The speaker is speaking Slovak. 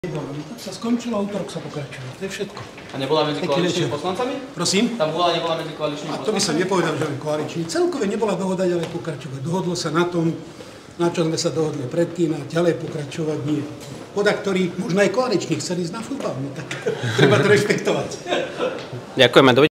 Tak sa skončilo, útorok sa pokračuje. To je všetko. A nebola medzi koaličnými poslancami? Prosím? Tá vôľa nebola medzi koaličnými poslancami? A to by som nepovedal, že len koaličný. Celkové nebola dohoda ďalej pokračovať. Dohodlo sa na tom, na čo sme sa dohodli predtým, a ďalej pokračovať nie. Poda, ktorí možno aj koaliční chceli ísť na futbal, no tak treba to rešpektovať. Ďakujeme.